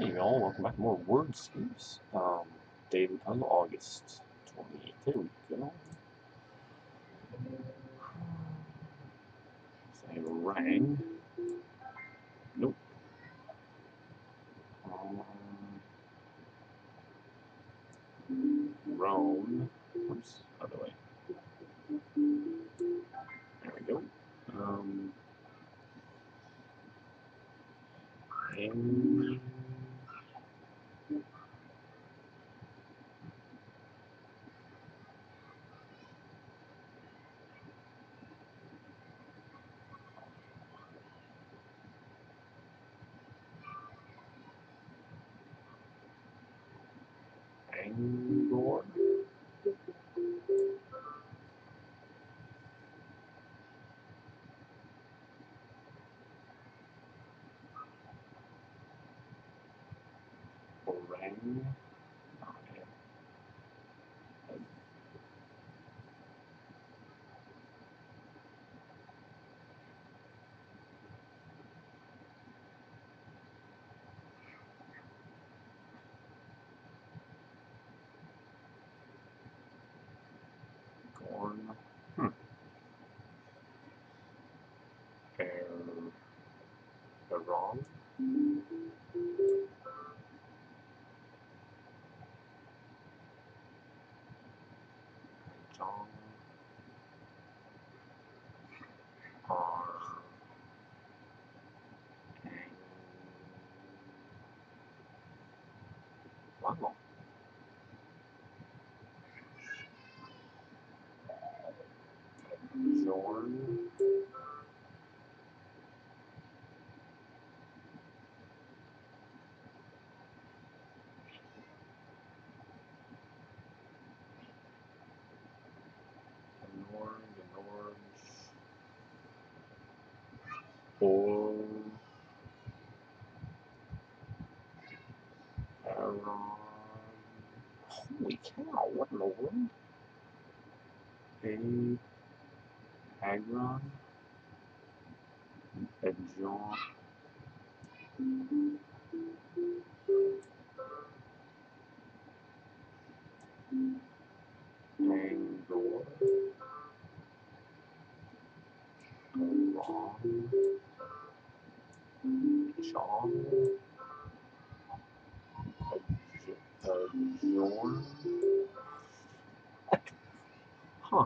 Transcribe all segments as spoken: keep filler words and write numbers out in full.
Hey y'all, welcome back to more Wordscapes. Um, daily puzzle, August twenty-eighth. There we go. Say rang. Nope. Um, roan. Oops, other way. There we go. Um, ring. Angor. Orang. Gorn. Hmm. Air. The wrong. Jong. R. Wow. Zorn. Nor, the Nords. Or. Aaron. Holy cow, what in the world? A. Agron. A John. Angor. Ron. John. A, a Jorn. Huh.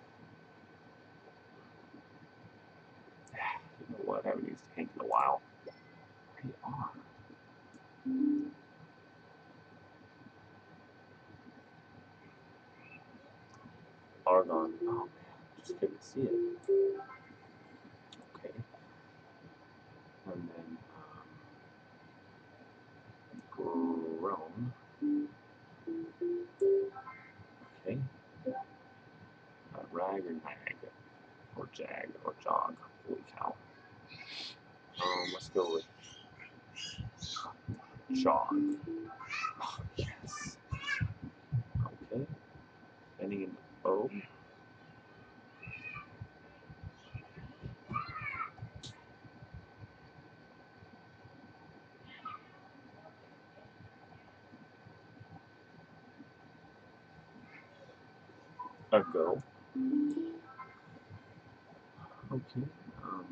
You know what? I haven't used Hank in a while. They are. Argon. Oh man, just couldn't see it. Okay. And then, um, Grown. Okay. Uh, rag or nag. Or jag or jog. Holy cow. Um, let's go with jog. Oh, yes. Okay. Ending in O. Ago. Okay. Um,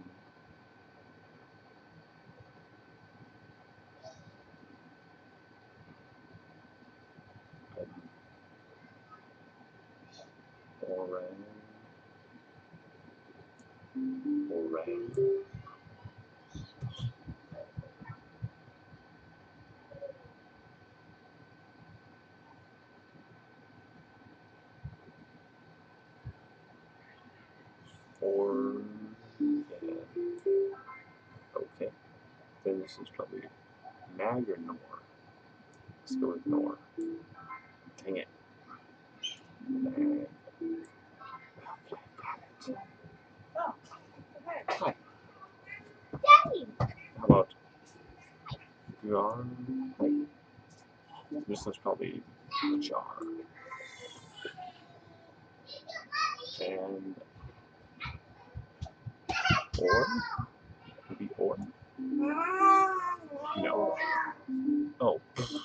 orang. Orang. Or. Yeah. Okay. Then this is probably Nag or Nor. Let's go with Nor. Dang it. Nag. Okay, got it. Hi. How about Jar? Hi. This is probably Jar. And Or? Maybe Or? No. Oh.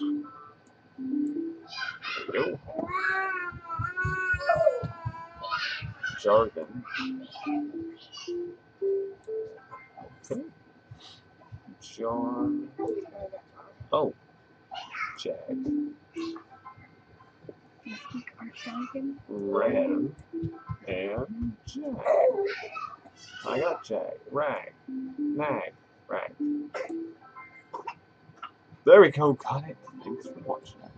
There we go. Jargon. Okay. Jar. Oh. Jag. Ran. And jag. I got jag. Rag. Nag. Rag. There we go. Got it. Thanks for watching.